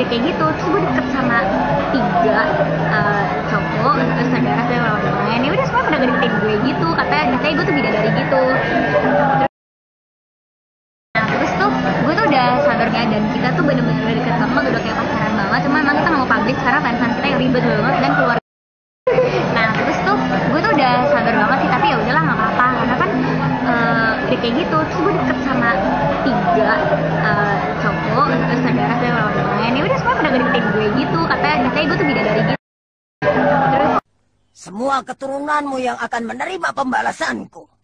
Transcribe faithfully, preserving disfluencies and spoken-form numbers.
kayak gitu. Terus gue deket sama tiga uh, cowok, terus saudara saya lawan-lawan. Ya udah semua pada deketin gue gitu, katanya katanya gue tuh bidadari gitu. Nah terus tuh gue tuh udah sadarnya, dan kita tuh bener-bener udah deket banget, udah kayak pacaran banget. Cuma emang kita nggak mau publik karena fans-fans kita yang ribet banget dan keluar. Nah terus tuh gue tuh udah sadar banget sih, tapi ya udahlah nggak apa-apa karena kan uh, udah kayak gitu. Terus gue deket sama tiga uh, cowok, terus saudara saya lawan-lawan. Ya udah semua pada deketin gue gitu, katanya katanya gue tuh bidadari gitu. Semua keturunanmu yang akan menerima pembalasanku.